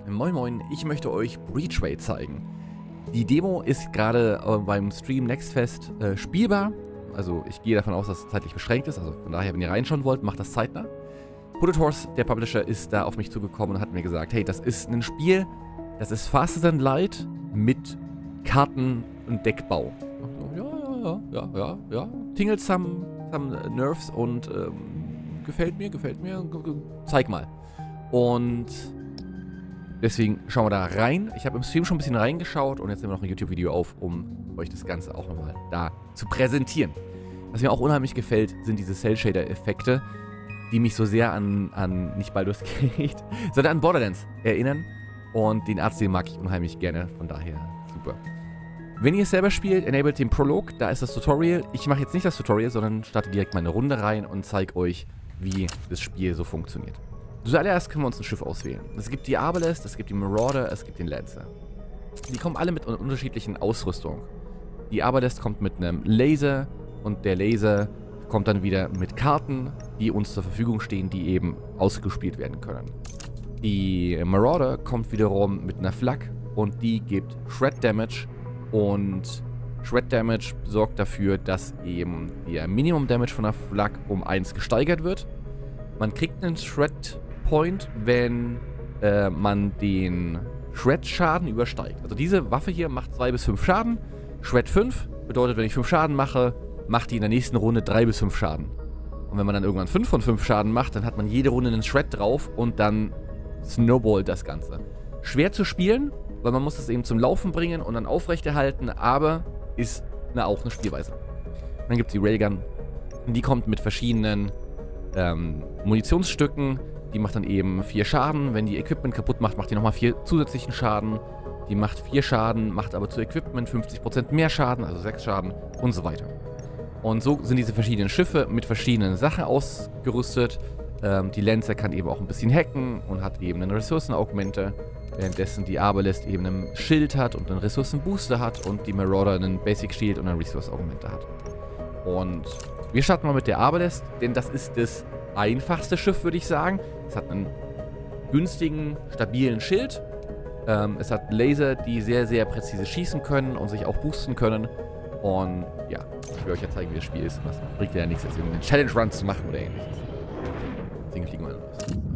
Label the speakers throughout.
Speaker 1: Moin Moin, ich möchte euch Breachway zeigen. Die Demo ist gerade beim Stream Nextfest spielbar. Also ich gehe davon aus, dass es zeitlich beschränkt ist. Also von daher, wenn ihr reinschauen wollt, macht das zeitnah. Hooded Horse, der Publisher, ist da auf mich zugekommen und hat mir gesagt, hey, das ist ein Spiel, das ist Faster Than Light mit Karten- und Deckbau. Ja. Tingelt some Nerves und gefällt mir. Zeig mal. Und deswegen schauen wir da rein. Ich habe im Stream schon ein bisschen reingeschaut und jetzt nehmen wir noch ein YouTube-Video auf, um euch das Ganze auch nochmal da zu präsentieren. Was mir auch unheimlich gefällt, sind diese Cell-Shader-Effekte, die mich so sehr an nicht Baldur's Gate, sondern an Borderlands erinnern. Und den Artstil mag ich unheimlich gerne, von daher super. Wenn ihr es selber spielt, enabled den Prolog, da ist das Tutorial. Ich mache jetzt nicht das Tutorial, sondern starte direkt mal eine Runde rein und zeige euch, wie das Spiel so funktioniert. Zuallererst können wir uns ein Schiff auswählen. Es gibt die Arbalest, es gibt die Marauder, es gibt den Lancer. Die kommen alle mit unterschiedlichen Ausrüstung. Die Arbalest kommt mit einem Laser und der Laser kommt dann wieder mit Karten, die uns zur Verfügung stehen, die eben ausgespielt werden können. Die Marauder kommt wiederum mit einer Flak und die gibt Shred Damage und Shred Damage sorgt dafür, dass eben der Minimum Damage von der Flak um 1 gesteigert wird. Man kriegt einen Shred Point, wenn man den Shred-Schaden übersteigt. Also diese Waffe hier macht 2 bis 5 Schaden. Shred 5 bedeutet, wenn ich 5 Schaden mache, macht die in der nächsten Runde 3 bis 5 Schaden. Und wenn man dann irgendwann 5 von 5 Schaden macht, dann hat man jede Runde einen Shred drauf und dann snowballt das Ganze. Schwer zu spielen, weil man muss es eben zum Laufen bringen und dann aufrechterhalten, aber ist auch eine Spielweise. Dann gibt es die Railgun. Die kommt mit verschiedenen Munitionsstücken. Die macht dann eben 4 Schaden. Wenn die Equipment kaputt macht, macht die nochmal 4 zusätzlichen Schaden. Die macht 4 Schaden, macht aber zu Equipment 50% mehr Schaden, also 6 Schaden und so weiter. Und so sind diese verschiedenen Schiffe mit verschiedenen Sachen ausgerüstet. Die Lancer kann eben auch ein bisschen hacken und hat eben einen Ressourcen-Augmenter, währenddessen die Arbalest eben einen Schild hat und einen Ressourcen-Booster hat und die Marauder einen Basic Shield und einen Resource-Augmenter hat. Und wir starten mal mit der Arbalest, denn das ist das einfachste Schiff, würde ich sagen. Es hat einen günstigen, stabilen Schild. Es hat Laser, die sehr, sehr präzise schießen können und sich auch boosten können. Und ja, ich will euch ja zeigen, wie das Spiel ist. Das bringt ja nichts, jetzt irgendeinen Challenge-Run zu machen oder ähnliches. Deswegen fliegen wir los.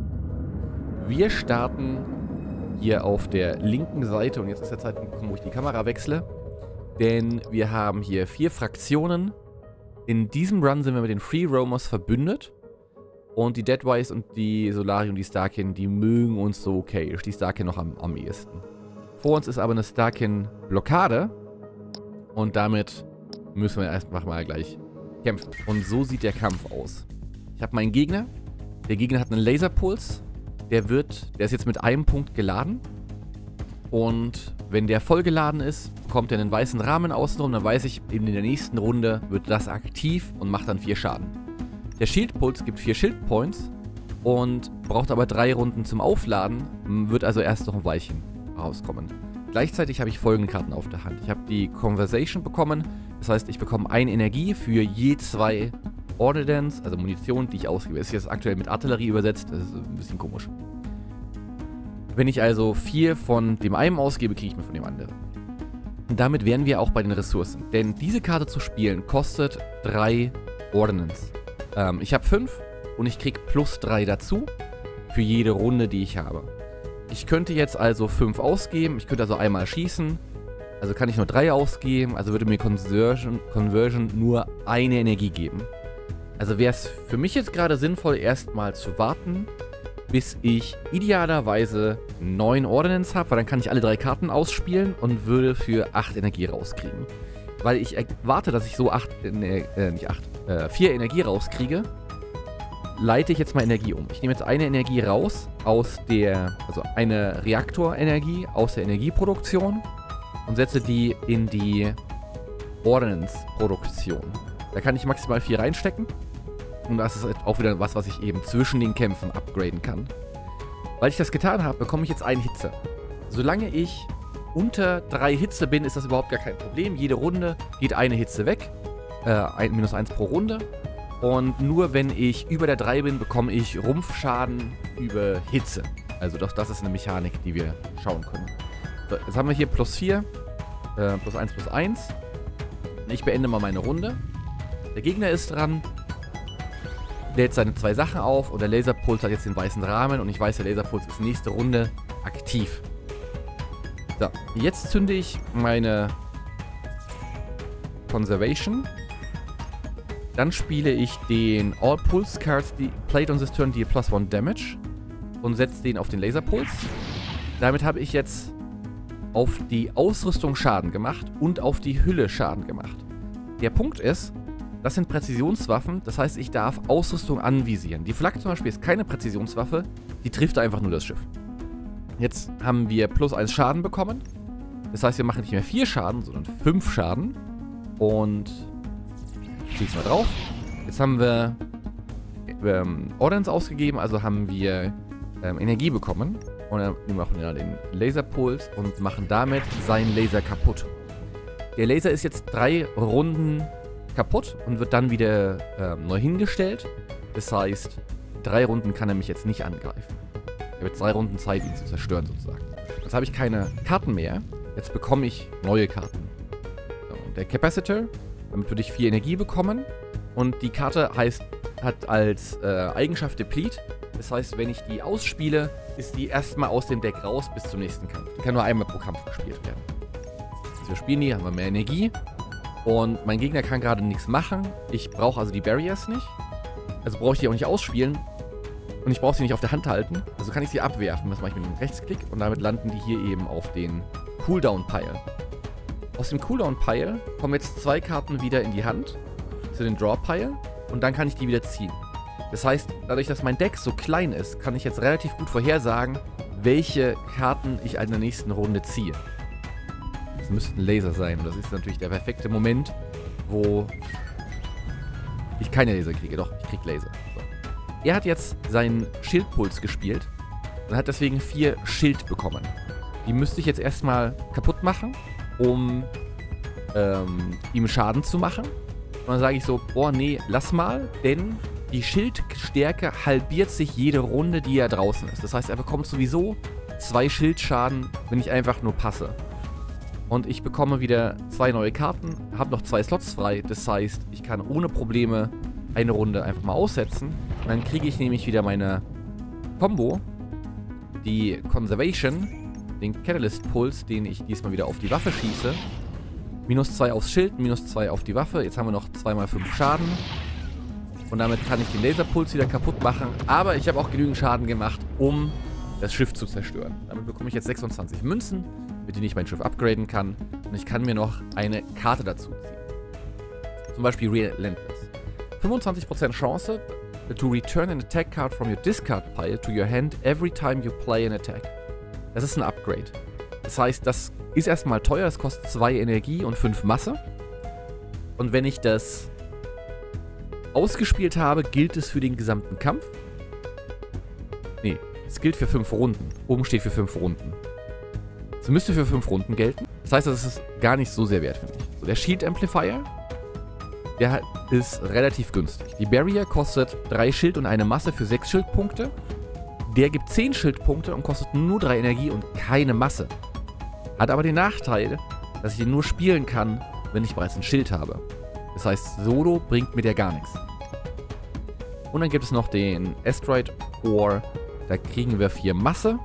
Speaker 1: Wir starten hier auf der linken Seite und jetzt ist der Zeitpunkt gekommen, wo ich die Kamera wechsle. Denn wir haben hier 4 Fraktionen. In diesem Run sind wir mit den Free Roamers verbündet. Und die Deadwise und die Solari und die Starkin, die mögen uns so okay. Die Starkin noch am ehesten. Vor uns ist aber eine Starkin-Blockade. Und damit müssen wir einfach mal gleich kämpfen. Und so sieht der Kampf aus. Ich habe meinen Gegner. Der Gegner hat einen Laserpuls. Der ist jetzt mit einem Punkt geladen. Und wenn der voll geladen ist, bekommt er einen weißen Rahmen außenrum. Dann weiß ich, in der nächsten Runde wird das aktiv und macht dann 4 Schaden. Der Shieldpuls gibt 4 Shieldpoints und braucht aber 3 Runden zum Aufladen, wird also erst noch ein Weilchen rauskommen. Gleichzeitig habe ich folgende Karten auf der Hand. Ich habe die Conversation bekommen, das heißt, ich bekomme 1 Energie für je 2 Ordnance, also Munition, die ich ausgebe. Ist jetzt aktuell mit Artillerie übersetzt, das ist ein bisschen komisch. Wenn ich also 4 von dem einen ausgebe, kriege ich mir von dem anderen. Und damit wären wir auch bei den Ressourcen, denn diese Karte zu spielen kostet 3 Ordnance. Ich habe 5 und ich kriege plus 3 dazu für jede Runde, die ich habe. Ich könnte jetzt also 5 ausgeben, ich könnte also einmal schießen, also kann ich nur 3 ausgeben, also würde mir Conversion nur eine Energie geben. Also wäre es für mich jetzt gerade sinnvoll, erstmal zu warten, bis ich idealerweise 9 Ordnance habe, weil dann kann ich alle 3 Karten ausspielen und würde für 8 Energie rauskriegen. Weil ich erwarte, dass ich so 4 Energie rauskriege, leite ich jetzt mal Energie um. Ich nehme jetzt eine Energie raus also eine Reaktorenergie aus der Energieproduktion und setze die in die Ordnance-Produktion. Da kann ich maximal 4 reinstecken und das ist auch wieder was ich eben zwischen den Kämpfen upgraden kann. Weil ich das getan habe, bekomme ich jetzt einen Hitze. Solange ich unter 3 Hitze bin, ist das überhaupt gar kein Problem. Jede Runde geht eine Hitze weg. -1 pro Runde. Und nur wenn ich über der 3 bin, bekomme ich Rumpfschaden über Hitze. Also das ist eine Mechanik, die wir schauen können. So, jetzt haben wir hier +4, +1, +1. Ich beende mal meine Runde. Der Gegner ist dran, lädt seine 2 Sachen auf und der Laserpuls hat jetzt den weißen Rahmen und ich weiß, der Laserpuls ist nächste Runde aktiv. So, jetzt zünde ich meine Conservation. Dann spiele ich den All Pulse Cards played on this turn deal +1 Damage und setze den auf den Laserpuls. Damit habe ich jetzt auf die Ausrüstung Schaden gemacht und auf die Hülle Schaden gemacht. Der Punkt ist, das sind Präzisionswaffen, das heißt, ich darf Ausrüstung anvisieren. Die Flak zum Beispiel ist keine Präzisionswaffe, die trifft einfach nur das Schiff. Jetzt haben wir +1 Schaden bekommen. Das heißt, wir machen nicht mehr 4 Schaden, sondern 5 Schaden. Und schießen wir drauf. Jetzt haben wir Ordnance ausgegeben, also haben wir Energie bekommen. Und dann machen wir den Laserpuls und machen damit seinen Laser kaputt. Der Laser ist jetzt 3 Runden kaputt und wird dann wieder neu hingestellt. Das heißt, 3 Runden kann er mich jetzt nicht angreifen. Ich habe jetzt 3 Runden Zeit, ihn zu zerstören sozusagen. Jetzt habe ich keine Karten mehr. Jetzt bekomme ich neue Karten. So, der Capacitor, damit würde ich 4 Energie bekommen. Und die Karte hat als Eigenschaft Deplete. Das heißt, wenn ich die ausspiele, ist die erstmal aus dem Deck raus bis zum nächsten Kampf. Die kann nur einmal pro Kampf gespielt werden. Also wir spielen die, haben wir mehr Energie. Und mein Gegner kann gerade nichts machen. Ich brauche also die Barriers nicht. Also brauche ich die auch nicht ausspielen. Und ich brauche sie nicht auf der Hand halten. Also kann ich sie abwerfen. Das mache ich mit einem Rechtsklick. Und damit landen die hier eben auf den Cooldown-Pile. Aus dem Cooldown-Pile kommen jetzt 2 Karten wieder in die Hand. Zu den Draw-Pile. Und dann kann ich die wieder ziehen. Das heißt, dadurch, dass mein Deck so klein ist, kann ich jetzt relativ gut vorhersagen, welche Karten ich in der nächsten Runde ziehe. Das müsste ein Laser sein. Und das ist natürlich der perfekte Moment, wo ich keine Laser kriege. Doch, ich kriege Laser. So. Er hat jetzt seinen Schildpuls gespielt und hat deswegen 4 Schild bekommen. Die müsste ich jetzt erstmal kaputt machen, um ihm Schaden zu machen. Und dann sage ich so, boah, nee, lass mal, denn die Schildstärke halbiert sich jede Runde, die er draußen ist. Das heißt, er bekommt sowieso 2 Schildschaden, wenn ich einfach nur passe. Und ich bekomme wieder 2 neue Karten, habe noch 2 Slots frei. Das heißt, ich kann ohne Probleme eine Runde einfach mal aussetzen. Und dann kriege ich nämlich wieder meine Combo, die Conservation, den Catalyst Pulse, den ich diesmal wieder auf die Waffe schieße. -2 aufs Schild, -2 auf die Waffe. Jetzt haben wir noch 2 mal 5 Schaden. Und damit kann ich den Laserpuls wieder kaputt machen. Aber ich habe auch genügend Schaden gemacht, um das Schiff zu zerstören. Damit bekomme ich jetzt 26 Münzen, mit denen ich mein Schiff upgraden kann. Und ich kann mir noch eine Karte dazu ziehen. Zum Beispiel Relentless. 25% Chance to return an attack card from your discard pile to your hand every time you play an attack. Das ist ein Upgrade. Das heißt, das ist erstmal teuer. Es kostet 2 Energie und 5 Masse. Und wenn ich das ausgespielt habe, gilt es für den gesamten Kampf. Nee, es gilt für 5 Runden. Oben steht für 5 Runden. Es müsste für 5 Runden gelten. Das heißt, das ist gar nicht so sehr wert für mich. So, der Shield Amplifier, der ist relativ günstig. Die Barrier kostet 3 Schild und eine Masse für 6 Schildpunkte. Der gibt 10 Schildpunkte und kostet nur 3 Energie und keine Masse. Hat aber den Nachteil, dass ich ihn nur spielen kann, wenn ich bereits ein Schild habe. Das heißt, solo bringt mir der gar nichts. Und dann gibt es noch den Asteroid Ore. Da kriegen wir 4 Masse.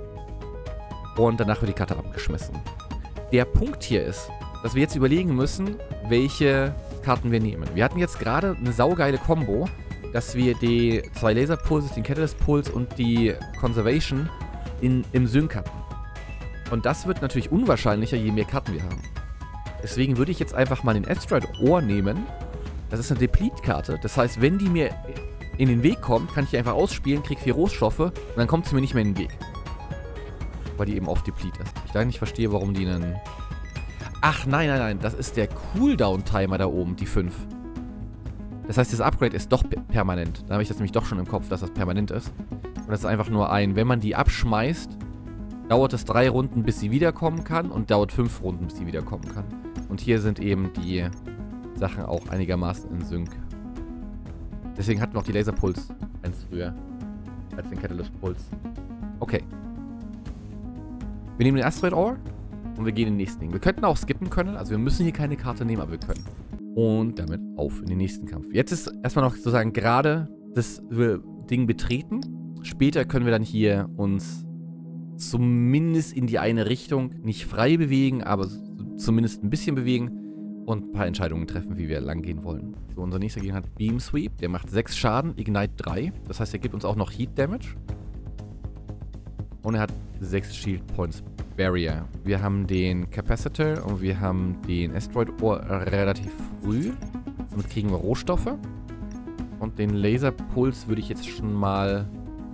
Speaker 1: Und danach wird die Karte abgeschmissen. Der Punkt hier ist, dass wir jetzt überlegen müssen, welche Karten wir nehmen. Wir hatten jetzt gerade eine saugeile Combo, dass wir die 2 Laserpulses, den Catalyst Pulse und die Conservation im Sync hatten. Und das wird natürlich unwahrscheinlicher, je mehr Karten wir haben. Deswegen würde ich jetzt einfach mal den Asteroid Ore nehmen. Das ist eine Deplete-Karte. Das heißt, wenn die mir in den Weg kommt, kann ich die einfach ausspielen, kriege 4 Rohstoffe und dann kommt sie mir nicht mehr in den Weg. Weil die eben auf Deplete ist. Ich da nicht verstehe, warum die einen... Ach, nein, nein, nein. Das ist der Cooldown-Timer da oben, die 5. Das heißt, das Upgrade ist doch permanent. Da habe ich das nämlich doch schon im Kopf, dass das permanent ist. Und das ist einfach nur wenn man die abschmeißt, dauert es 3 Runden, bis sie wiederkommen kann und dauert 5 Runden, bis sie wiederkommen kann. Und hier sind eben die Sachen auch einigermaßen in Sync. Deswegen hatten wir auch die Laserpuls eins früher als den Catalyst Puls. Okay. Wir nehmen den Asteroid Ore und wir gehen in den nächsten Ding. Wir könnten auch skippen können, also wir müssen hier keine Karte nehmen, aber wir können. Und damit auf in den nächsten Kampf. Jetzt ist erstmal noch sozusagen gerade das Ding betreten. Später können wir dann hier uns zumindest in die eine Richtung nicht frei bewegen, aber zumindest ein bisschen bewegen und ein paar Entscheidungen treffen, wie wir lang gehen wollen. So, unser nächster Gegner hat Beam Sweep, der macht 6 Schaden, Ignite 3. Das heißt, er gibt uns auch noch Heat Damage. Und er hat 6 Shield Points Barrier. Wir haben den Capacitor und wir haben den Asteroid Ore relativ früh. Damit kriegen wir Rohstoffe. Und den Laserpuls würde ich jetzt schon mal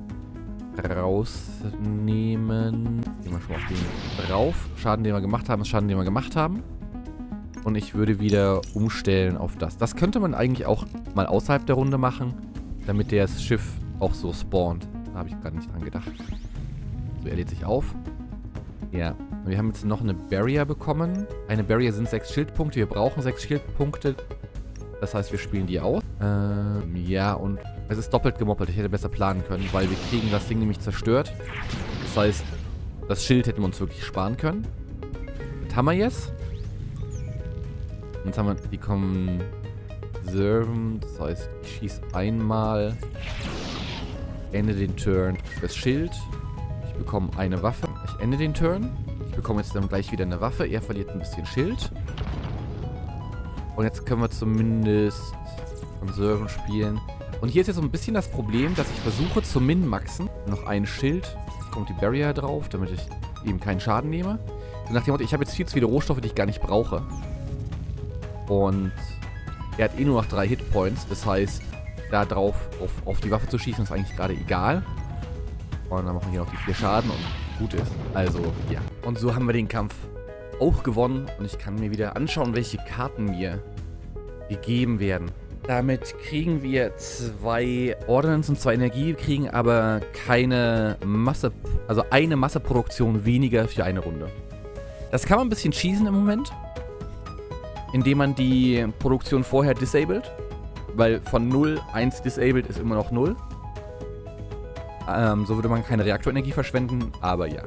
Speaker 1: rausnehmen. Gehen wir schon mal auf den drauf. Schaden, den wir gemacht haben, ist Schaden, den wir gemacht haben. Und ich würde wieder umstellen auf das. Das könnte man eigentlich auch mal außerhalb der Runde machen, damit das Schiff auch so spawnt. Da habe ich gerade nicht dran gedacht. So, er lädt sich auf. Ja, wir haben jetzt noch eine Barrier bekommen. Eine Barrier sind 6 Schildpunkte. Wir brauchen 6 Schildpunkte. Das heißt, wir spielen die aus. Ja, und es ist doppelt gemoppelt. Ich hätte besser planen können, weil wir kriegen das Ding nämlich zerstört. Das heißt, das Schild hätten wir uns wirklich sparen können. Das haben wir jetzt. Jetzt haben wir die Conserven. Das heißt, ich schieße einmal. Ende den Turn. Das Schild. Ich bekomme eine Waffe. Ich ende den Turn. Ich bekomme jetzt dann gleich wieder eine Waffe. Er verliert ein bisschen Schild. Und jetzt können wir zumindest Conserven spielen. Und hier ist jetzt so ein bisschen das Problem, dass ich versuche zu min-maxen. Noch ein Schild. Jetzt kommt die Barrier drauf, damit ich eben keinen Schaden nehme. So nach dem Motto, ich habe jetzt viel zu viele Rohstoffe, die ich gar nicht brauche. Und er hat eh nur noch 3 Hitpoints. Das heißt, da drauf auf die Waffe zu schießen, ist eigentlich gerade egal. Und dann machen wir hier noch die 4 Schaden und gut ist. Also, ja. Und so haben wir den Kampf auch gewonnen. Und ich kann mir wieder anschauen, welche Karten mir gegeben werden. Damit kriegen wir 2 Ordnance und 2 Energie, kriegen aber keine Masse, also eine Masseproduktion weniger für eine Runde. Das kann man ein bisschen cheesen im Moment, indem man die Produktion vorher disabled, weil von 0, 1 disabled ist immer noch 0. So würde man keine Reaktorenergie verschwenden, aber ja.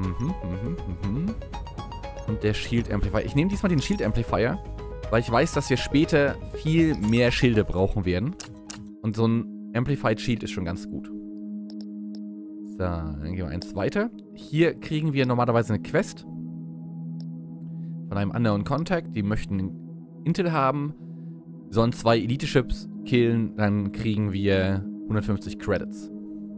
Speaker 1: Und der Shield Amplifier. Ich nehme diesmal den Shield Amplifier, weil ich weiß, dass wir später viel mehr Schilde brauchen werden. Und so ein Amplified Shield ist schon ganz gut. So, dann gehen wir eins weiter. Hier kriegen wir normalerweise eine Quest von einem Unknown Contact. Die möchten Intel haben. Sollen 2 Elite-Ships killen, dann kriegen wir 150 Credits.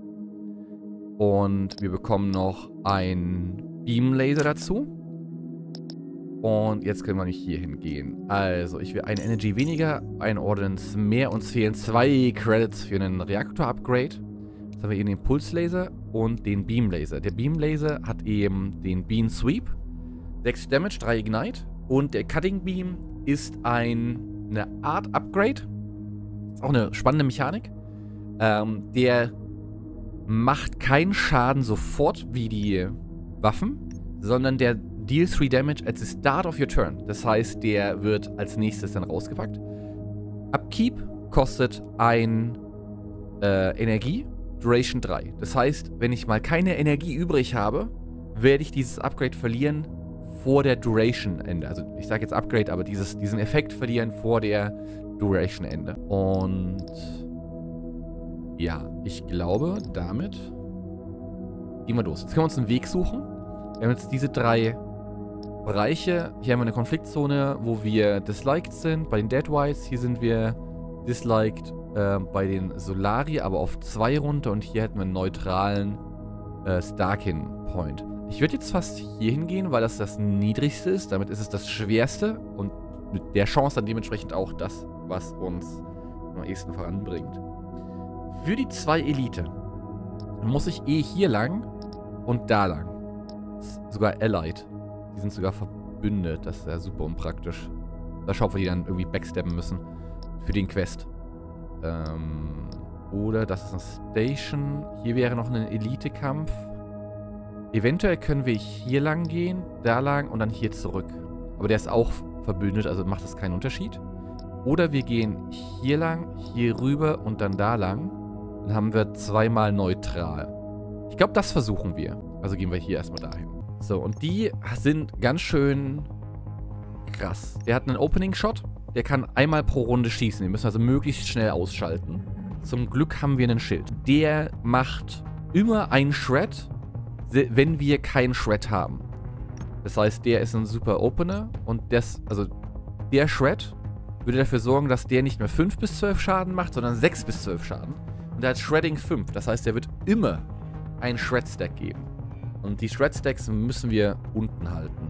Speaker 1: Und wir bekommen noch einen Beam-Laser dazu. Und jetzt können wir nicht hier hingehen. Also, ich will eine Energy weniger, ein Ordnance mehr. Uns fehlen 2 Credits für einen Reaktor-Upgrade. Jetzt haben wir eben den Pulse-Laser und den Beam-Laser. Der Beam-Laser hat eben den Beam Sweep. 6 Damage, 3 Ignite. Und der Cutting Beam ist eine Art Upgrade. Ist auch eine spannende Mechanik. Der macht keinen Schaden sofort wie die Waffen, sondern der deals 3 Damage at the start of your turn. Das heißt, der wird als nächstes dann rausgepackt. Upkeep kostet ein Energie, Duration 3. Das heißt, wenn ich mal keine Energie übrig habe, werde ich dieses Upgrade verlieren vor der Duration-Ende. Also ich sage jetzt Upgrade, aber diesen Effekt verlieren vor der Duration-Ende. Und ja, ich glaube, damit gehen wir los. Jetzt können wir uns einen Weg suchen. Wir haben jetzt diese 3 Bereiche. Hier haben wir eine Konfliktzone, wo wir disliked sind. Bei den Deadwise, hier sind wir disliked bei den Solari, aber auf 2 runter. Und hier hätten wir einen neutralen Starkin-Point. Ich würde jetzt fast hier hingehen, weil das niedrigste ist. Damit ist es das schwerste und mit der Chance dann dementsprechend auch das, was uns am ehesten voranbringt. Für die 2 Elite muss ich hier lang und da lang. Sogar Allied. Die sind sogar verbündet. Das ist ja super unpraktisch. Da schauen wir, die dann irgendwie backstabben müssen. Für den Quest. Oder das ist eine Station. Hier wäre noch ein Elite-Kampf. Eventuell können wir hier lang gehen, da lang und dann hier zurück. Aber der ist auch verbündet, also macht das keinen Unterschied. Oder wir gehen hier lang, hier rüber und dann da lang. Dann haben wir 2-mal neutral. Ich glaube, das versuchen wir. Also gehen wir hier erstmal dahin. So, und die sind ganz schön krass. Der hat einen Opening-Shot. Der kann einmal pro Runde schießen. Den müssen wir also möglichst schnell ausschalten. Zum Glück haben wir einen Schild. Der macht immer einen Shred, wenn wir keinen Shred haben. Das heißt, der ist ein super Opener. Und also der Shred würde dafür sorgen, dass der nicht mehr 5 bis 12 Schaden macht, sondern 6 bis 12 Schaden. Und der hat Shredding 5. Das heißt, der wird immer einen Shred-Stack geben. Und die Shred-Stacks müssen wir unten halten.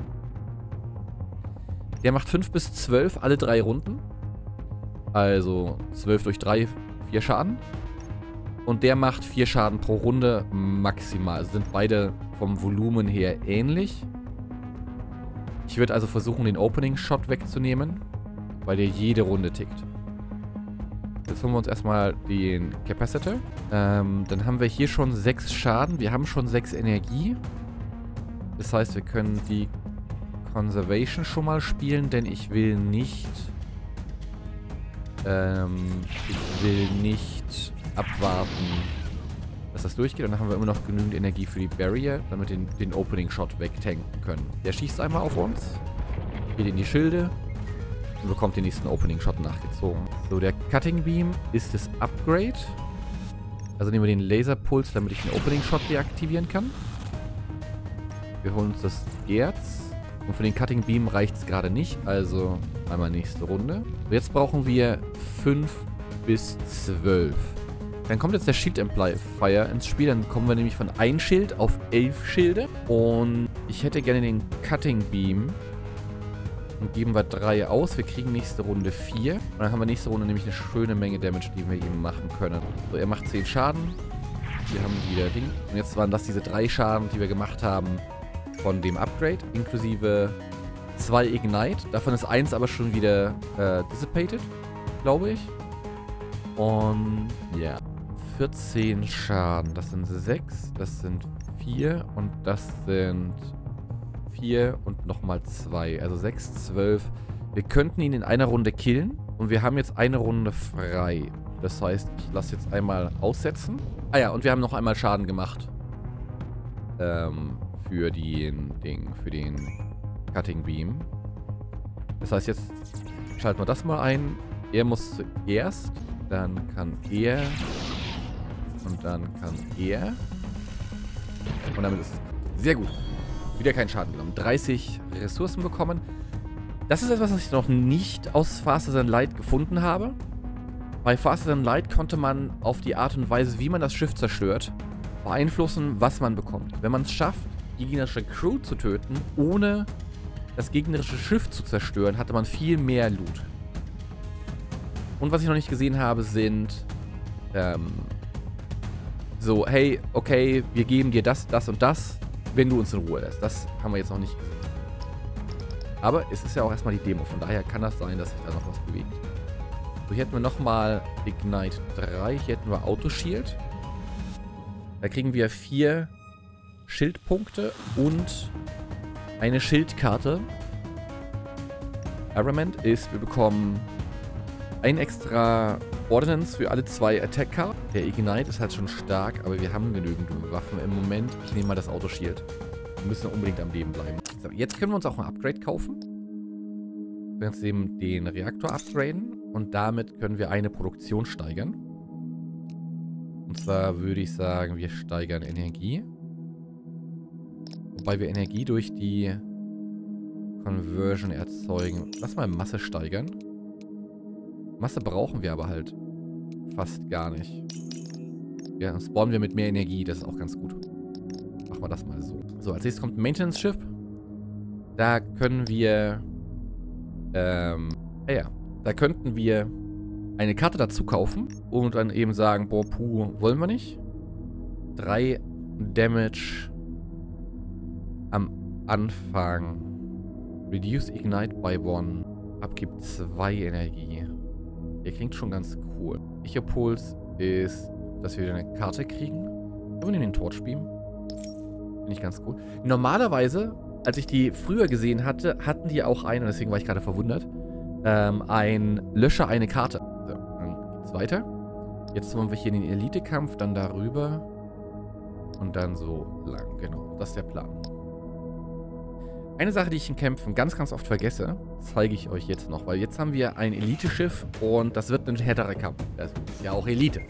Speaker 1: Der macht 5 bis 12 alle 3 Runden. Also 12 durch 3, 4 Schaden. Und der macht 4 Schaden pro Runde maximal. Also sind beide vom Volumen her ähnlich. Ich würde also versuchen, den Opening-Shot wegzunehmen, weil der jede Runde tickt. Jetzt holen wir uns erstmal den Capacitor. Dann haben wir hier schon 6 Schaden. Wir haben schon 6 Energie. Das heißt, wir können die Conservation schon mal spielen, denn ich will nicht abwarten, dass das durchgeht. Und dann haben wir immer noch genügend Energie für die Barrier, damit wir den Opening-Shot wegtanken können. Der schießt einmal auf uns, geht in die Schilde und bekommt den nächsten Opening-Shot nachgezogen. So, der Cutting Beam ist das Upgrade. Also nehmen wir den Laserpuls, damit ich den Opening-Shot deaktivieren kann. Wir holen uns das Erz. Und für den Cutting Beam reicht es gerade nicht. Also einmal nächste Runde. So, jetzt brauchen wir 5 bis 12. Dann kommt jetzt der Shield Amplifier ins Spiel. Dann kommen wir nämlich von 1 Schild auf 11 Schilde. Und ich hätte gerne den Cutting Beam. Und geben wir 3 aus. Wir kriegen nächste Runde 4. Und dann haben wir nächste Runde nämlich eine schöne Menge Damage, die wir ihm machen können. So, er macht 10 Schaden. Wir haben wieder Ding. Und jetzt waren das diese 3 Schaden, die wir gemacht haben von dem Upgrade. Inklusive 2 Ignite. Davon ist 1 aber schon wieder dissipated, glaube ich. Und ja. 14 Schaden. Das sind 6. Das sind 4. Und das sind 4 und nochmal 2. Also 6, 12. Wir könnten ihn in einer Runde killen. Und wir haben jetzt eine Runde frei. Das heißt, ich lasse jetzt einmal aussetzen. Ah ja, und wir haben noch einmal Schaden gemacht. Für den Cutting Beam. Das heißt, jetzt schalten wir das mal ein. Er muss zuerst. Dann kann er. Und dann kann er. Und damit ist es sehr gut. Wieder keinen Schaden genommen. 30 Ressourcen bekommen. Das ist etwas, was ich noch nicht aus Faster Than Light gefunden habe. Bei Faster Than Light konnte man auf die Art und Weise, wie man das Schiff zerstört, beeinflussen, was man bekommt. Wenn man es schafft, die gegnerische Crew zu töten, ohne das gegnerische Schiff zu zerstören, hatte man viel mehr Loot. Und was ich noch nicht gesehen habe, sind so, hey, okay, wir geben dir das, das und das, wenn du uns in Ruhe lässt. Das haben wir jetzt noch nicht gesehen. Aber es ist ja auch erstmal die Demo, von daher kann das sein, dass sich da noch was bewegt. So, hier hätten wir nochmal Ignite 3, hier hätten wir Auto-Shield. Da kriegen wir 4 Schildpunkte und eine Schildkarte. Armament ist, wir bekommen ein extra Ordnance für alle 2 Attack-Karten. Der Ignite ist halt schon stark, aber wir haben genügend Waffen im Moment. Ich nehme mal das Auto-Shield. Wir müssen unbedingt am Leben bleiben. So, jetzt können wir uns auch ein Upgrade kaufen. Wir können jetzt eben den Reaktor upgraden und damit können wir eine Produktion steigern. Und zwar würde ich sagen, wir steigern Energie. Wobei wir Energie durch die Conversion erzeugen. Lass mal Masse steigern. Masse brauchen wir aber halt fast gar nicht. Ja, dann spawnen wir mit mehr Energie. Das ist auch ganz gut. Machen wir das mal so. So, als nächstes kommt ein Maintenance-Schiff. Da können wir da könnten wir eine Karte dazu kaufen und dann eben sagen, boah, puh, wollen wir nicht. 3 Damage am Anfang. Reduce Ignite by 1. Abgibt 2 Energie. Der klingt schon ganz cool. Echo-Puls ist, dass wir wieder eine Karte kriegen. Wir nehmen den Torchbeam. Finde ich ganz cool. Normalerweise, als ich die früher gesehen hatte, hatten die auch einen, und deswegen war ich gerade verwundert, ein Löscher eine Karte. So, dann geht's weiter. Jetzt wollen wir hier in den Elite-Kampf, dann darüber. Und dann so lang, genau. Das ist der Plan. Eine Sache, die ich in Kämpfen ganz, ganz oft vergesse, zeige ich euch jetzt noch. Weil jetzt haben wir ein Elite-Schiff und das wird ein härterer Kampf. Das ist ja auch Elite.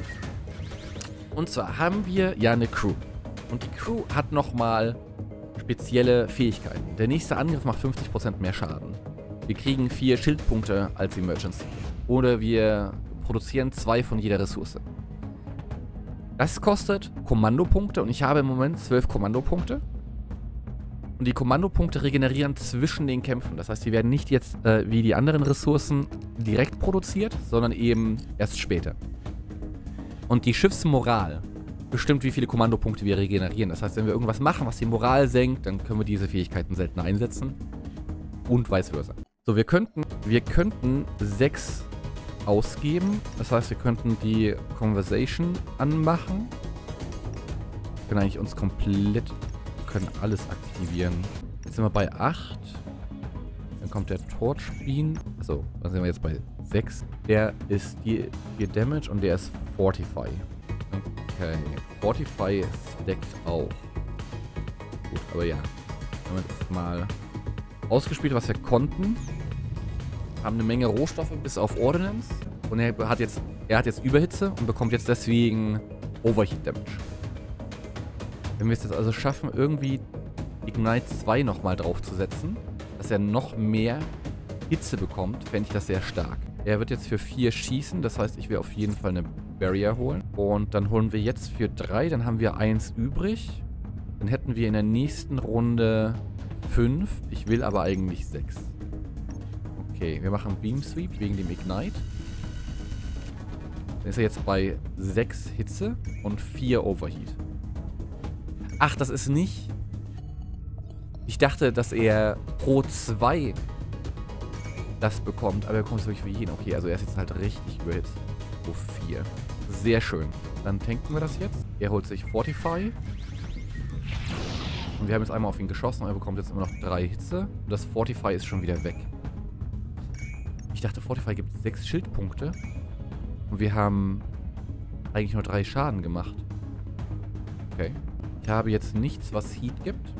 Speaker 1: Und zwar haben wir ja eine Crew. Und die Crew hat nochmal spezielle Fähigkeiten. Der nächste Angriff macht 50% mehr Schaden. Wir kriegen 4 Schildpunkte als Emergency. Oder wir produzieren 2 von jeder Ressource. Das kostet Kommandopunkte und ich habe im Moment 12 Kommandopunkte. Und die Kommandopunkte regenerieren zwischen den Kämpfen. Das heißt, die werden nicht jetzt wie die anderen Ressourcen direkt produziert, sondern eben erst später. Und die Schiffsmoral bestimmt, wie viele Kommandopunkte wir regenerieren. Das heißt, wenn wir irgendwas machen, was die Moral senkt, dann können wir diese Fähigkeiten selten einsetzen. Und vice versa. So, wir könnten 6 ausgeben. Das heißt, wir könnten die Conversation anmachen. Wir können eigentlich uns komplett... können alles aktivieren. Jetzt sind wir bei 8. Dann kommt der Torchbeam. Achso, dann sind wir jetzt bei 6. Der ist 4 Damage und der ist Fortify. Okay. Fortify stackt auch. Gut, aber ja. Wir haben jetzt mal ausgespielt, was wir konnten. Haben eine Menge Rohstoffe bis auf Ordnance. Und er hat jetzt Überhitze und bekommt jetzt deswegen Overheat Damage. Wenn wir es jetzt also schaffen, irgendwie Ignite 2 nochmal draufzusetzen, dass er noch mehr Hitze bekommt, fände ich das sehr stark. Er wird jetzt für 4 schießen, das heißt, ich will auf jeden Fall eine Barrier holen. Und dann holen wir jetzt für 3, dann haben wir 1 übrig. Dann hätten wir in der nächsten Runde 5. Ich will aber eigentlich 6. Okay, wir machen Beam Sweep wegen dem Ignite. Dann ist er jetzt bei 6 Hitze und 4 Overheat. Ach, das ist nicht... Ich dachte, dass er pro 2 das bekommt, aber er bekommt es wirklich für jeden. Okay, also er ist jetzt halt richtig überhitzt. Pro 4. Sehr schön. Dann tanken wir das jetzt. Er holt sich Fortify. Und wir haben jetzt einmal auf ihn geschossen und er bekommt jetzt immer noch 3 Hitze. Und das Fortify ist schon wieder weg. Ich dachte, Fortify gibt 6 Schildpunkte. Und wir haben eigentlich nur 3 Schaden gemacht. Okay. Ich habe jetzt nichts, was Heat gibt.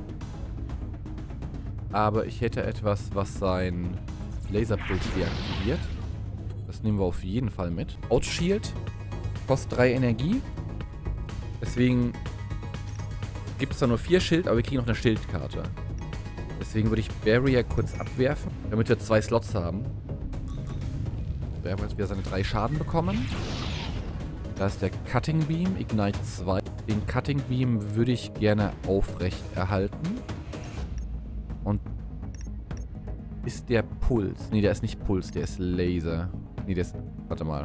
Speaker 1: Aber ich hätte etwas, was sein Laserpuls deaktiviert. Das nehmen wir auf jeden Fall mit. Outshield kostet 3 Energie. Deswegen gibt es da nur 4 Schild, aber wir kriegen noch eine Schildkarte. Deswegen würde ich Barrier kurz abwerfen, damit wir 2 Slots haben. Wir haben jetzt wieder seine 3 Schaden bekommen. Da ist der Cutting Beam, Ignite 2. Den Cutting Beam würde ich gerne aufrecht erhalten. Und ist der Puls? Ne, der ist nicht Puls, der ist Laser. Ne, der ist... Warte mal.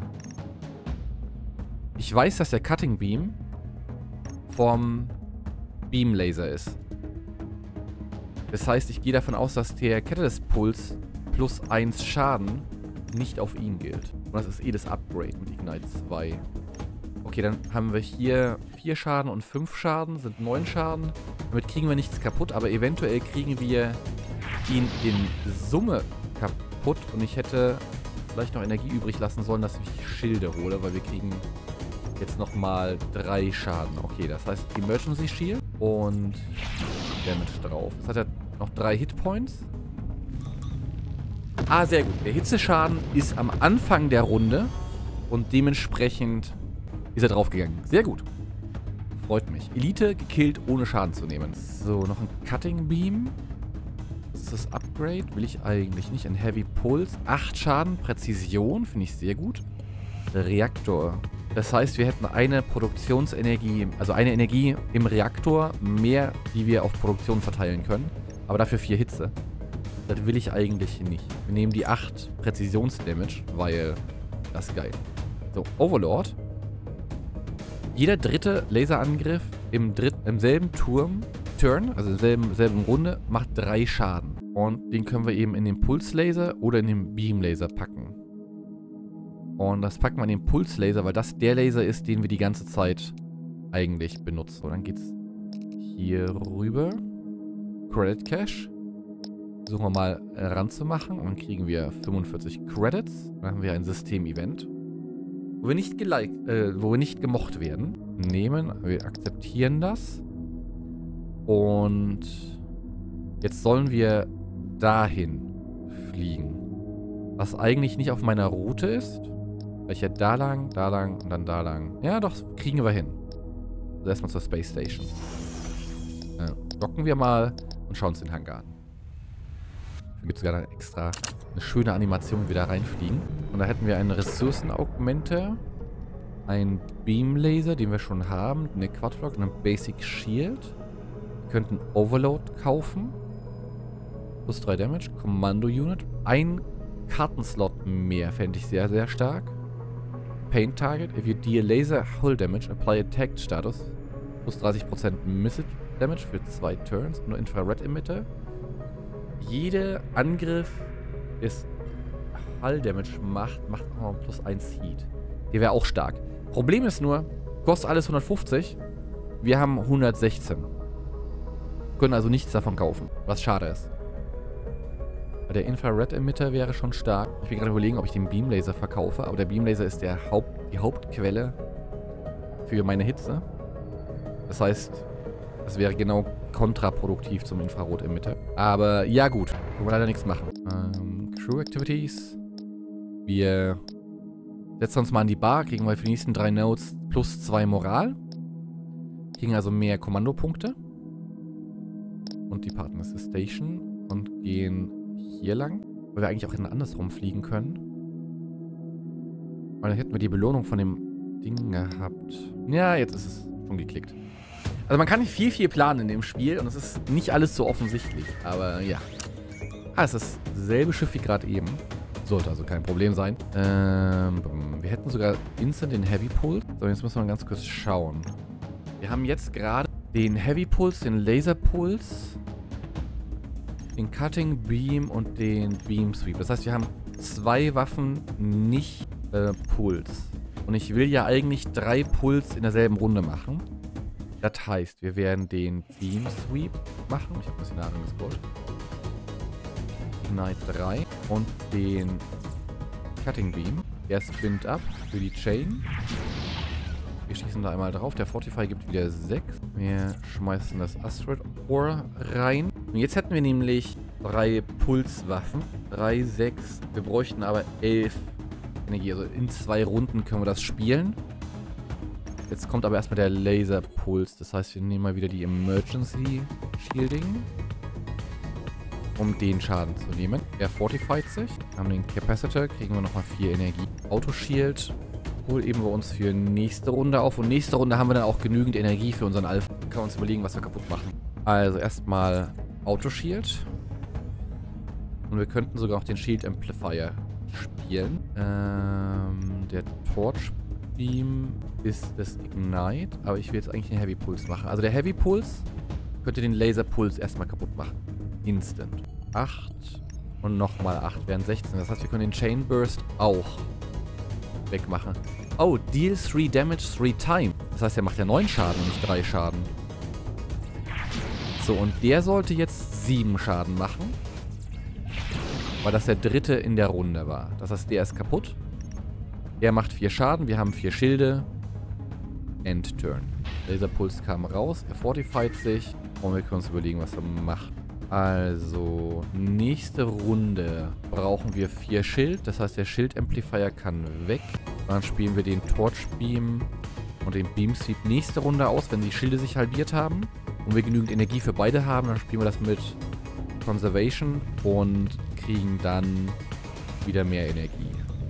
Speaker 1: Ich weiß, dass der Cutting Beam vom Beam Laser ist. Das heißt, ich gehe davon aus, dass der Catalyst Puls plus 1 Schaden nicht auf ihn gilt. Und das ist eh das Upgrade mit Ignite 2. Okay, dann haben wir hier 4 Schaden und 5 Schaden, sind 9 Schaden. Damit kriegen wir nichts kaputt, aber eventuell kriegen wir ihn in Summe kaputt. Und ich hätte vielleicht noch Energie übrig lassen sollen, dass ich Schilde hole, weil wir kriegen jetzt nochmal 3 Schaden. Okay, das heißt Emergency Shield und Damage drauf. Jetzt hat er noch 3 Hitpoints. Ah, sehr gut. Der Hitzeschaden ist am Anfang der Runde und dementsprechend ist er draufgegangen. Sehr gut. Freut mich. Elite gekillt, ohne Schaden zu nehmen. So, noch ein Cutting Beam. Das ist das Upgrade. Will ich eigentlich nicht. Ein Heavy Pulse. 8 Schaden. Präzision. Finde ich sehr gut. Reaktor. Das heißt, wir hätten eine Produktionsenergie, also eine Energie im Reaktor mehr, die wir auf Produktion verteilen können. Aber dafür 4 Hitze. Das will ich eigentlich nicht. Wir nehmen die 8 Präzisionsdamage, weil das ist geil. So, Overlord. Jeder dritte Laserangriff im selben Turn, also in selben Runde, macht 3 Schaden. Und den können wir eben in den Pulslaser oder in den Beamlaser packen. Und das packen wir in den Pulslaser, weil das der Laser ist, den wir die ganze Zeit eigentlich benutzen. So, dann geht's hier rüber. Credit Cache. Versuchen wir mal ranzumachen. Und dann kriegen wir 45 Credits. Dann haben wir ein System-Event. wo wir nicht gemocht werden. Wir akzeptieren das. Und jetzt sollen wir dahin fliegen. Was eigentlich nicht auf meiner Route ist. Weil ich ja da lang und dann da lang. Ja, doch, kriegen wir hin. Also erstmal zur Space Station. Docken wir mal und schauen uns den Hangar an. Hier gibt es sogar extra eine schöne Animation, wie wir da reinfliegen. Und da hätten wir einen Ressourcen-Augmenter, einen Beam-Laser, den wir schon haben, eine Quadlock und einen Basic Shield. Wir könnten Overload kaufen. Plus 3 Damage. Kommando-Unit. Ein Kartenslot mehr fände ich sehr, sehr stark. Paint Target. If you deal Laser Hull Damage, apply Attack Status. Plus 30% Missile Damage für 2 Turns. Nur Infrared Emitter. Jeder Angriff ist Hull Damage macht auch noch plus 1 Heat. Der wäre auch stark. Problem ist nur, kostet alles 150. Wir haben 116. Können also nichts davon kaufen, was schade ist. Der Infrared-Emitter wäre schon stark. Ich bin gerade überlegen, ob ich den Beamlaser verkaufe, aber der Beamlaser ist die Hauptquelle für meine Hitze. Das heißt, das wäre genau kontraproduktiv zum Infrarot-Emitter. Aber ja gut, können wir leider nichts machen. Crew Activities. Wir setzen uns mal an die Bar, kriegen wir für die nächsten 3 Nodes plus 2 Moral. Kriegen also mehr Kommandopunkte. Und die Partners Station und gehen hier lang, weil wir eigentlich auch hinten andersrum fliegen können. Weil dann hätten wir die Belohnung von dem Ding gehabt. Ja, jetzt ist es schon geklickt. Also man kann nicht viel planen in dem Spiel und es ist nicht alles so offensichtlich. Aber ja. Es ist dasselbe Schiff wie gerade eben. Sollte also kein Problem sein. Wir hätten sogar instant den Heavy Pulse. So, jetzt müssen wir mal ganz kurz schauen. Wir haben jetzt gerade den Heavy Pulse, den Laser Pulse, den Cutting Beam und den Beam Sweep. Das heißt, wir haben 2 Waffen nicht Puls. Und ich will ja eigentlich 3 Puls in derselben Runde machen. Das heißt, wir werden den Beam Sweep machen. Ich habe ein bisschen nach gescrollt. Ignite 3 und den Cutting Beam. Der spinnt ab für die Chain. Wir schießen da einmal drauf. Der Fortify gibt wieder 6. Wir schmeißen das Asteroid Ore rein. Und jetzt hätten wir nämlich 3 Pulswaffen. 3, 6. Wir bräuchten aber 11 Energie. Also in 2 Runden können wir das spielen. Jetzt kommt aber erstmal der Laser Puls. Das heißt, wir nehmen mal wieder die Emergency Shielding, um den Schaden zu nehmen. Er fortified sich. Wir haben den Capacitor. Kriegen wir nochmal 4 Energie. Auto Shield heben wir uns für nächste Runde auf. Und nächste Runde haben wir dann auch genügend Energie für unseren Alpha. Können wir uns überlegen, was wir kaputt machen. Also erstmal Auto Shield. Und wir könnten sogar auch den Shield Amplifier spielen. Der Torch Beam ist das Ignite. Aber ich will jetzt eigentlich den Heavy Pulse machen. Also der Heavy Pulse könnte den Laser Pulse erstmal kaputt machen. Instant. 8 und nochmal 8 wären 16. Das heißt, wir können den Chain Burst auch wegmachen. Oh, deal 3 Damage 3 times. Das heißt, er macht ja 9 Schaden und nicht 3 Schaden. So, und der sollte jetzt 7 Schaden machen. Weil das der 3. in der Runde war. Das heißt, der ist kaputt. Er macht 4 Schaden. Wir haben 4 Schilde. End Turn. Laserpuls kam raus. Er fortified sich. Und wir können uns überlegen, was er macht. Also, nächste Runde brauchen wir 4 Schild. Das heißt, der Schild-Amplifier kann weg. Dann spielen wir den Torch Beam und den Beam Sweep nächste Runde aus, wenn die Schilde sich halbiert haben. Und wir genügend Energie für beide haben, dann spielen wir das mit Conservation und kriegen dann wieder mehr Energie.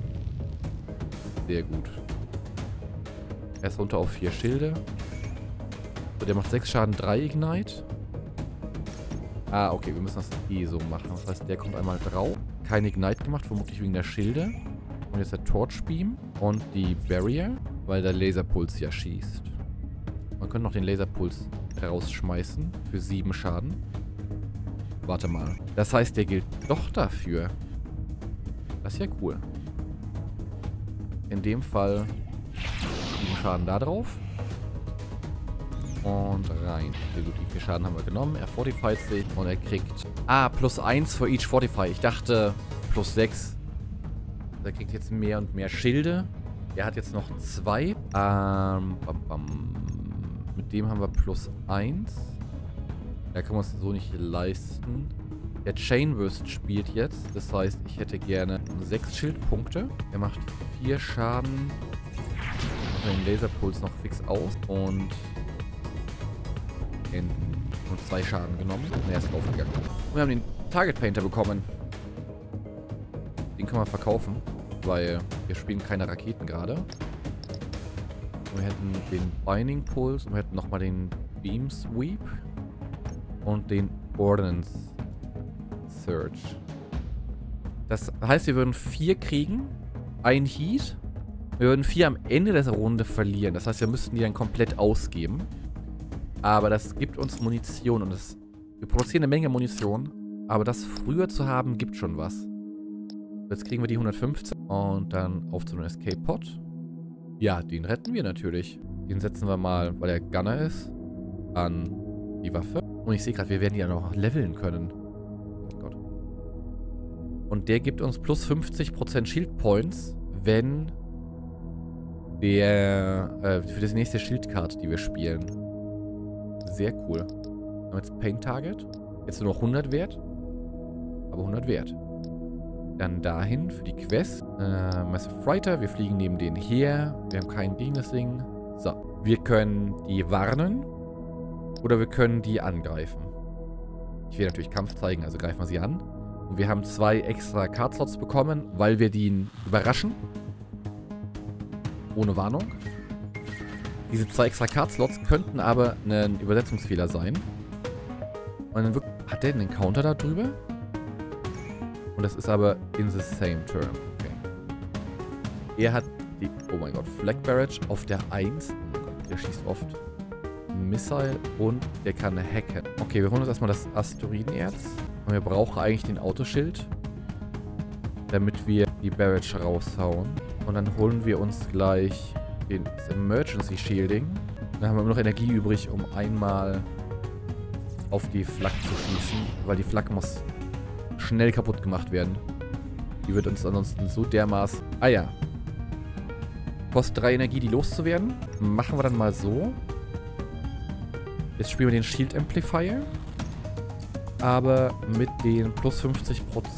Speaker 1: Sehr gut. Er ist runter auf 4 Schilde. So, der macht 6 Schaden, 3 Ignite. Ah, okay, wir müssen das eh so machen. Das heißt, der kommt einmal drauf. Kein Ignite gemacht, vermutlich wegen der Schilde. Und jetzt der Torch Beam und die Barrier, weil der Laserpuls ja schießt. Man könnte noch den Laserpuls rausschmeißen für 7 Schaden. Warte mal. Das heißt, der gilt doch dafür. Das ist ja cool. In dem Fall 7 Schaden da drauf. Und rein. Sehr gut, die 4 Schaden haben wir genommen. Er fortified sich und er kriegt... Ah, plus 1 für each Fortify. Ich dachte plus 6. Er kriegt jetzt mehr und mehr Schilde. Er hat jetzt noch 2. Mit dem haben wir +1. Da können wir uns so nicht leisten. Der Chainburst spielt jetzt. Das heißt, ich hätte gerne 6 Schildpunkte. Er macht 4 Schaden. Den Laserpuls noch fix aus. Und nur 2 Schaden genommen. Und er ist draufgegangen. Und wir haben den Target Painter bekommen. Den können wir verkaufen. Weil wir spielen keine Raketen gerade. Und wir hätten den Binding Pulse. Und wir hätten nochmal den Beam Sweep. Und den Ordnance Surge. Das heißt, wir würden 4 kriegen. Ein Heat. Wir würden 4 am Ende der Runde verlieren. Das heißt, wir müssten die dann komplett ausgeben. Aber das gibt uns Munition. Und wir produzieren eine Menge Munition. Aber das früher zu haben, gibt schon was. Jetzt kriegen wir die 115. Und dann auf zu einem Escape Pod. Ja, den retten wir natürlich. Den setzen wir mal, weil er Gunner ist, an die Waffe. Und ich sehe gerade, wir werden die ja noch leveln können. Oh Gott. Und der gibt uns plus 50% Shield Points, wenn der, für das nächste Schildcard, die wir spielen. Sehr cool. Wir haben jetzt Paint Target. Jetzt nur noch 100 wert. Aber 100 wert. Dann dahin für die Quest. Massive Frighter. Wir fliegen neben denen her. Wir haben kein gegen das Ding. So. Wir können die warnen. Oder wir können die angreifen. Ich will natürlich Kampf zeigen, also greifen wir sie an. Und wir haben 2 extra Card-Slots bekommen, weil wir die überraschen. Ohne Warnung. Diese 2 extra Card-Slots könnten aber ein Übersetzungsfehler sein. Und dann hat der einen Counter da drüber? Und das ist aber in the same term. Okay. Er hat die, oh mein Gott, Flag Barrage auf der 1. Oh mein Gott, der schießt oft. Missile und der kann hacken. Okay, wir holen uns erstmal das Asteroidenerz. Und wir brauchen eigentlich den Autoschild, damit wir die Barrage raushauen. Und dann holen wir uns gleich das Emergency Shielding. Dann haben wir immer noch Energie übrig, um einmal auf die Flak zu schießen, weil die Flak muss schnell kaputt gemacht werden. Die wird uns ansonsten so dermaßen... Ah ja. Kostet 3 Energie, die loszuwerden. Machen wir dann mal so. Jetzt spielen wir den Shield Amplifier. Aber mit den plus 50%.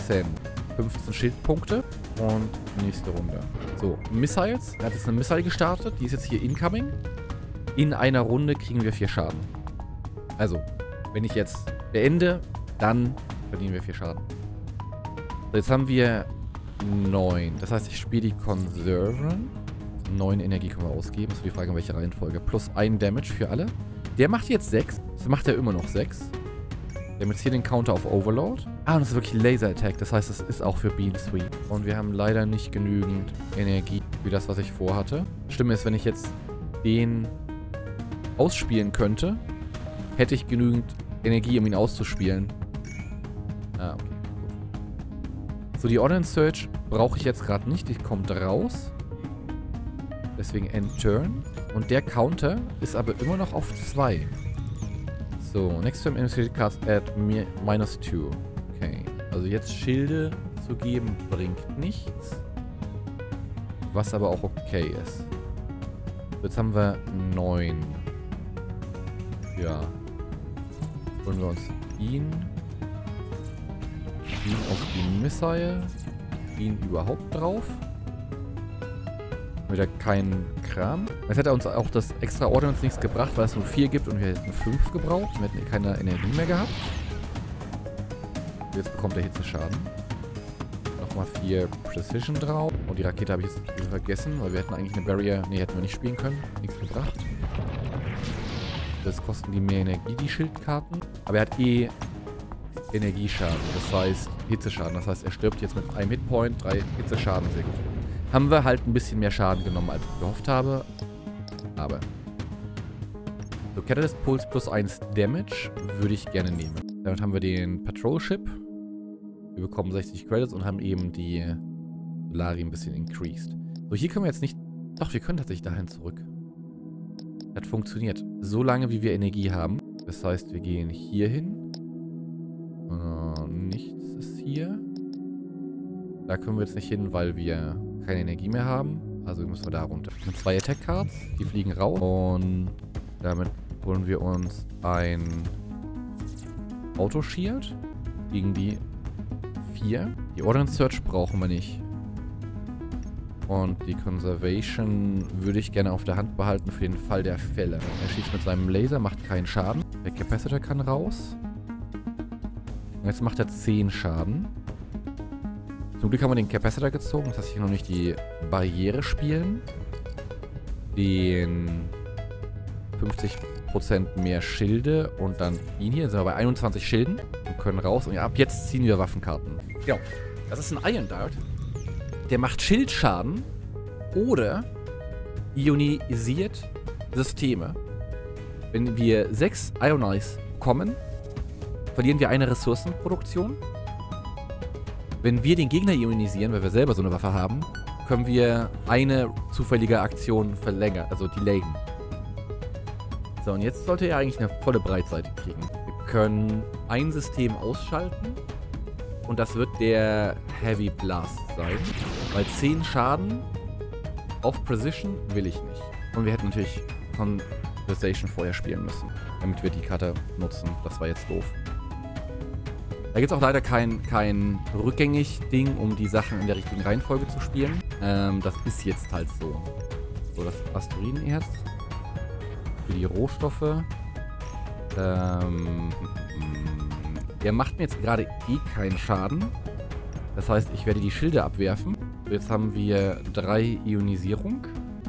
Speaker 1: 15 Schildpunkte. Und nächste Runde. So, Missiles. Er hat jetzt eine Missile gestartet. Die ist jetzt hier incoming. In einer Runde kriegen wir 4 Schaden. Also, wenn ich jetzt beende, dann verdienen wir 4 Schaden. So, jetzt haben wir 9. Das heißt, ich spiele die Conserven. 9 Energie können wir ausgeben. Das ist die Frage, in welcher Reihenfolge. Plus 1 Damage für alle. Der macht jetzt 6. Das macht er immer noch 6. Wir haben jetzt hier den Counter auf Overload. Ah, und das ist wirklich Laser Attack. Das heißt, das ist auch für Beam Sweep. Und wir haben leider nicht genügend Energie für das, was ich vorhatte. Stimme ist, wenn ich jetzt den ausspielen könnte, hätte ich genügend Energie, um ihn auszuspielen. Ah, okay. Gut. So, die Ordnance Surge brauche ich jetzt gerade nicht. Die kommt raus. Deswegen End Turn. Und der Counter ist aber immer noch auf 2. So, next time initiate cast at -2. Okay. Also jetzt Schilde zu geben bringt nichts. Was aber auch okay ist. Jetzt haben wir 9. Ja. Holen wir uns ihn. Ihn auf die Missile. Ihn überhaupt drauf. Wieder kein Kram. Jetzt hätte uns auch das extra Ordnance nichts gebracht, weil es nur 4 gibt und wir hätten 5 gebraucht. Wir hätten keine Energie mehr gehabt. Jetzt bekommt er Hitzeschaden. Nochmal 4 Precision drauf. Und die Rakete habe ich jetzt vergessen, weil wir hätten eigentlich eine Barrier... Ne, hätten wir nicht spielen können. Nichts gebracht. Das kosten die mehr Energie, die Schildkarten. Aber er hat eh Energieschaden. Das heißt Hitzeschaden. Das heißt, er stirbt jetzt mit einem Hitpoint. 3 Hitzeschaden. Sehr gut. Haben wir halt ein bisschen mehr Schaden genommen, als ich gehofft habe. Aber. So, Catalyst Pulse plus 1 Damage würde ich gerne nehmen. Damit haben wir den Patrol Ship. Wir bekommen 60 Credits und haben eben die Solari ein bisschen increased. So, hier können wir jetzt nicht... Doch, wir können tatsächlich dahin zurück. Das funktioniert. So lange, wie wir Energie haben. Das heißt, wir gehen hier hin. Nichts ist hier. Da können wir jetzt nicht hin, weil wir keine Energie mehr haben. Also müssen wir da runter. Mit 2 Attack Cards. Die fliegen raus. Und damit holen wir uns ein Auto-Shield gegen die 4. Die Ordnance Search brauchen wir nicht. Und die Conservation würde ich gerne auf der Hand behalten für den Fall der Fälle. Er schießt mit seinem Laser, macht keinen Schaden. Der Capacitor kann raus. Und jetzt macht er 10 Schaden. Zum Glück haben wir den Capacitor gezogen. Das heißt, ich kann noch nicht die Barriere spielen. Den 50% mehr Schilde und dann ihn hier. Jetzt sind wir bei 21 Schilden und können raus. Und ja, ab jetzt ziehen wir Waffenkarten. Ja, das ist ein Iron Dart. Der macht Schildschaden oder ionisiert Systeme. Wenn wir 6 Ionize bekommen, verlieren wir eine Ressourcenproduktion. Wenn wir den Gegner ionisieren, weil wir selber so eine Waffe haben, können wir eine zufällige Aktion verlängern, also delayen. So, und jetzt sollte er eigentlich eine volle Breitseite kriegen. Wir können ein System ausschalten und das wird der Heavy Blast sein. Weil 10 Schaden auf Precision will ich nicht. Und wir hätten natürlich Conversation vorher spielen müssen, damit wir die Karte nutzen. Das war jetzt doof. Da gibt es auch leider kein Rückgängig-Ding, um die Sachen in der richtigen Reihenfolge zu spielen. Das ist jetzt halt so. So, das Asturinenerz. Für die Rohstoffe. Der macht mir jetzt gerade eh keinen Schaden. Das heißt, ich werde die Schilde abwerfen. Jetzt haben wir 3 Ionisierung.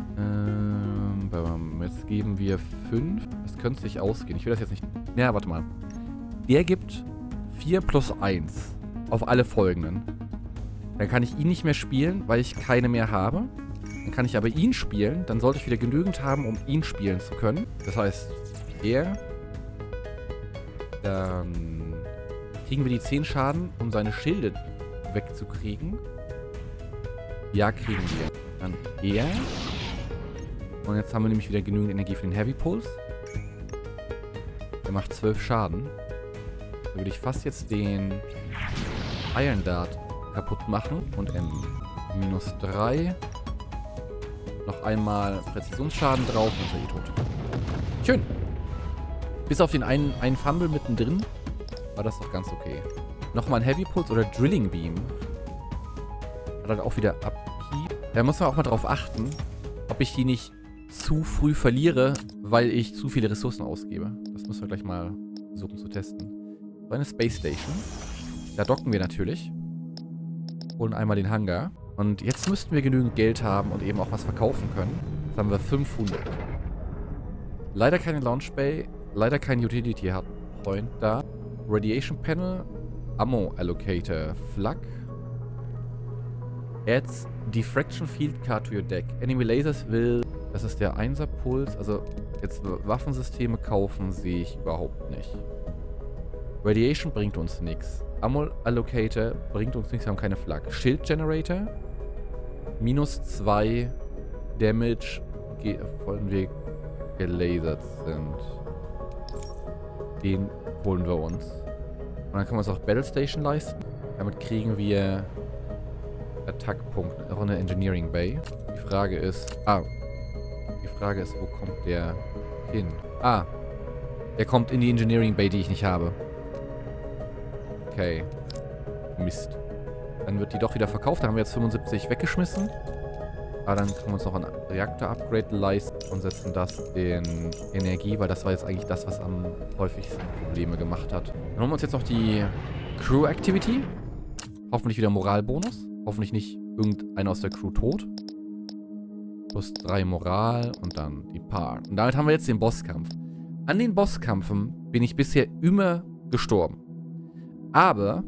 Speaker 1: Jetzt geben wir 5. Das könnte sich ausgehen. Ich will das jetzt nicht... Ja, warte mal. Der gibt 4 plus 1 auf alle folgenden. Dann kann ich ihn nicht mehr spielen, weil ich keine mehr habe. Dann kann ich aber ihn spielen. Dann sollte ich wieder genügend haben, um ihn spielen zu können. Das heißt, er... Dann kriegen wir die 10 Schaden, um seine Schilde wegzukriegen. Ja, kriegen wir. Dann er. Und jetzt haben wir nämlich wieder genügend Energie für den Heavy Pulse. Der macht 12 Schaden. Da würde ich fast jetzt den Iron Dart kaputt machen und enden. Minus 3. Noch einmal Präzisionsschaden drauf und ist er eh tot. Schön. Bis auf den einen Fumble mittendrin war das doch ganz okay. Nochmal ein Heavy Pulse oder Drilling Beam. Hat halt auch wieder Upkeep. Da muss man auch mal drauf achten, ob ich die nicht zu früh verliere, weil ich zu viele Ressourcen ausgebe. Das müssen wir gleich mal versuchen zu testen. So eine Space Station. Da docken wir natürlich. Holen einmal den Hangar. Und jetzt müssten wir genügend Geld haben und eben auch was verkaufen können. Jetzt haben wir 500. Leider keine Launch Bay. Leider kein Utility Hub Point da. Radiation Panel. Ammo Allocator. Flak. Adds Diffraction Field Card to your deck. Enemy Lasers will... Das ist der 1er Puls. Also jetzt Waffensysteme kaufen sehe ich überhaupt nicht. Radiation bringt uns nichts. Ammo Allocator bringt uns nichts. Wir haben keine Flak. Shield Generator. Minus 2 Damage, wenn wir gelasert sind. Den holen wir uns. Und dann können wir uns auch Battle Station leisten. Damit kriegen wir Attack-Punkte. Auch eine Engineering Bay. Die Frage ist... wo kommt der hin? Der kommt in die Engineering Bay, die ich nicht habe. Okay. Mist. Dann wird die doch wieder verkauft. Da haben wir jetzt 75 weggeschmissen. Aber dann können wir uns noch ein Reaktor-Upgrade leisten und setzen das in Energie, weil das war jetzt eigentlich das, was am häufigsten Probleme gemacht hat. Dann holen wir uns jetzt noch die Crew-Activity. Hoffentlich wieder Moralbonus. Hoffentlich nicht irgendeiner aus der Crew tot. Plus 3 Moral und dann die Paar. Und damit haben wir jetzt den Bosskampf. An den Bosskampfen bin ich bisher immer gestorben. Aber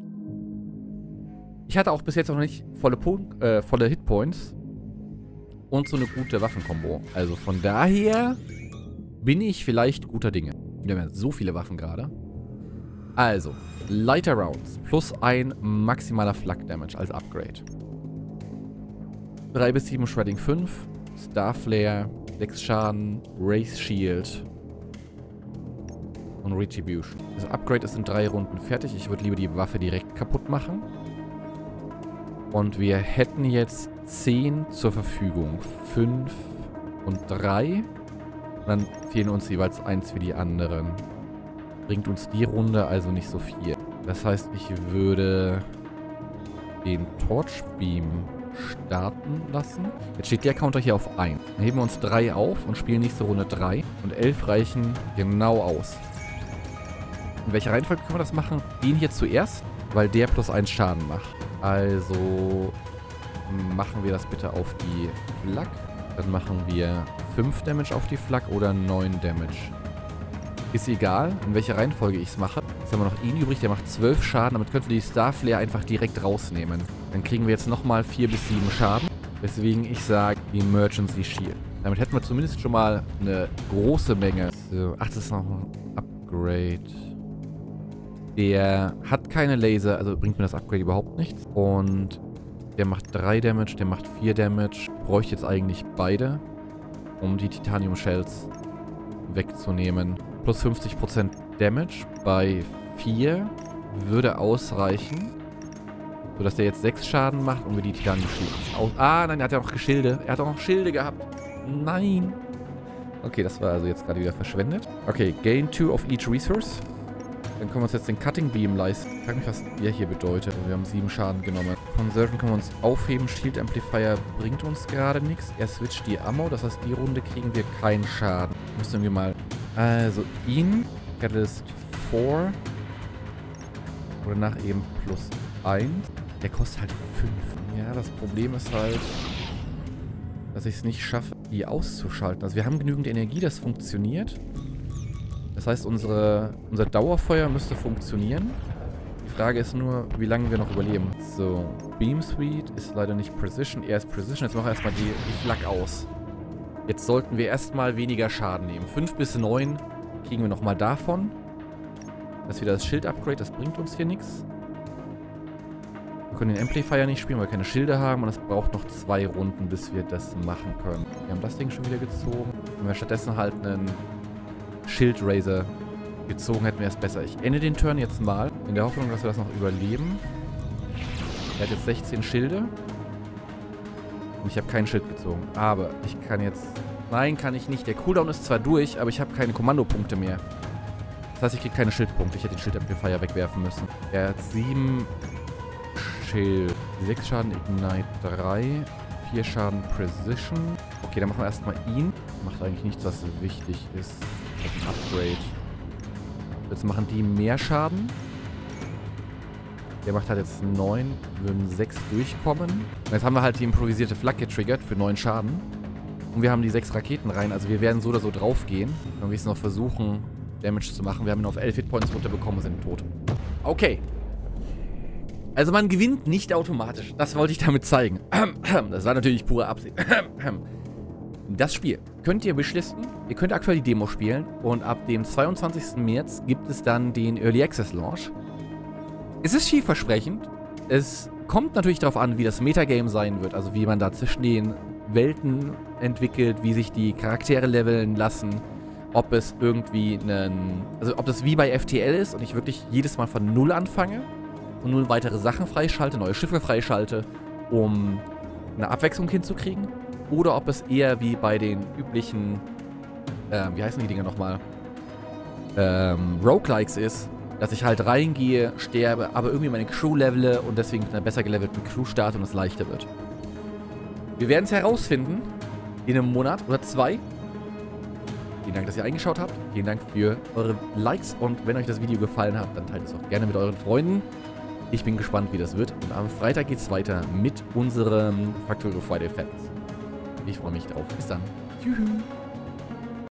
Speaker 1: ich hatte auch bis jetzt noch nicht volle Hitpoints und so eine gute Waffenkombo. Also von daher bin ich vielleicht guter Dinge. Wir haben ja so viele Waffen gerade. Also, Lighter Rounds plus 1 maximaler Flak Damage als Upgrade. 3 bis 7 Shredding 5, Starflare, 6 Schaden, Wraith Shield und Retribution. Das Upgrade ist in 3 Runden fertig. Ich würde lieber die Waffe direkt kaputt machen. Und wir hätten jetzt 10 zur Verfügung. 5 und 3. Und dann fehlen uns jeweils 1 für die anderen. Bringt uns die Runde also nicht so viel. Das heißt, ich würde den Torchbeam starten lassen. Jetzt steht der Counter hier auf 1. Dann heben wir uns 3 auf und spielen nächste Runde 3. Und 11 reichen genau aus. In welcher Reihenfolge können wir das machen? Den hier zuerst, weil der +1 Schaden macht. Also machen wir das bitte auf die Flak. Dann machen wir 5 Damage auf die Flak oder 9 Damage. Ist egal, in welcher Reihenfolge ich es mache. Jetzt haben wir noch ihn übrig, der macht 12 Schaden. Damit könnten wir die Starflare einfach direkt rausnehmen. Dann kriegen wir jetzt nochmal 4 bis 7 Schaden. Weswegen ich sage, Emergency Shield. Damit hätten wir zumindest schon mal eine große Menge. So, ach, das ist noch ein Upgrade. Der hat keine Laser, also bringt mir das Upgrade überhaupt nichts. Und der macht 3 Damage, der macht 4 Damage. Bräuchte jetzt eigentlich beide, um die Titanium Shells wegzunehmen. Plus 50% Damage bei 4 würde ausreichen, sodass der jetzt 6 Schaden macht und wir die Titanium Shells Ah, nein, er hat ja noch Schilde. Er hat auch noch Schilde gehabt. Nein. Okay, das war also jetzt gerade wieder verschwendet. Okay, gain 2 of each resource. Dann können wir uns jetzt den Cutting Beam leisten. Ich frage mich, was der hier bedeutet. Wir haben 7 Schaden genommen. Conserven können wir uns aufheben. Shield Amplifier bringt uns gerade nichts. Er switcht die Ammo. Das heißt, die Runde kriegen wir keinen Schaden. Müssen wir mal... Also, ihn. Catalyst 4. Oder nach eben +1. Der kostet halt 5. Ja, das Problem ist halt, dass ich es nicht schaffe, die auszuschalten. Also wir haben genügend Energie, das funktioniert. Das heißt, unser Dauerfeuer müsste funktionieren. Die Frage ist nur, wie lange wir noch überleben. So, Beam Suite ist leider nicht Precision. Er ist Precision. Jetzt machen wir erstmal die Flak aus. Jetzt sollten wir erstmal weniger Schaden nehmen. 5 bis 9 kriegen wir nochmal davon. Das ist wieder das Schild-Upgrade. Das bringt uns hier nichts. Wir können den Amplifier nicht spielen, weil wir keine Schilde haben. Und es braucht noch 2 Runden, bis wir das machen können. Wir haben das Ding schon wieder gezogen. Wenn wir stattdessen halt einen Shield Razor gezogen hätten, wäre es besser. Ich ende den Turn jetzt mal, in der Hoffnung, dass wir das noch überleben. Er hat jetzt 16 Schilde. Und ich habe kein Schild gezogen. Aber ich kann jetzt... Nein, kann ich nicht. Der Cooldown ist zwar durch, aber ich habe keine Kommandopunkte mehr. Das heißt, ich kriege keine Schildpunkte. Ich hätte den Schild-Amplifier wegwerfen müssen. Er hat 7 Schild. 6 Schaden Ignite 3. 4 Schaden Precision. Okay, dann machen wir erstmal ihn. Macht eigentlich nichts, was wichtig ist. Ein Upgrade. Jetzt machen die mehr Schaden. Der macht halt jetzt 9. Würden 6 durchkommen. Und jetzt haben wir halt die improvisierte Flak getriggert für 9 Schaden. Und wir haben die 6 Raketen rein. Also wir werden so oder so drauf gehen. Wenn wir es noch versuchen, Damage zu machen. Wir haben ihn auf 11 Hitpoints runterbekommen und sind tot. Okay. Also man gewinnt nicht automatisch. Das wollte ich damit zeigen. Das war natürlich pure Absicht. Das Spiel könnt ihr wishlisten. Ihr könnt aktuell die Demo spielen. Und ab dem 22. März gibt es dann den Early Access Launch. Es ist vielversprechend. Es kommt natürlich darauf an, wie das Metagame sein wird. Also wie man da zwischen den Welten entwickelt, wie sich die Charaktere leveln lassen. Ob es irgendwie also ob das wie bei FTL ist und ich wirklich jedes Mal von Null anfange und nun weitere Sachen freischalte, neue Schiffe freischalte, um eine Abwechslung hinzukriegen. Oder ob es eher wie bei den üblichen, wie heißen die Dinger nochmal, Roguelikes ist, dass ich halt reingehe, sterbe, aber irgendwie meine Crew levele und deswegen mit einer besser gelevelten Crew starte und es leichter wird. Wir werden es herausfinden in einem Monat oder 2. Vielen Dank, dass ihr eingeschaut habt. Vielen Dank für eure Likes und wenn euch das Video gefallen hat, dann teilt es auch gerne mit euren Freunden. Ich bin gespannt, wie das wird. Und am Freitag geht es weiter mit unserem Factorio Friday Fans. Ich freue mich drauf. Bis dann. Tschüss.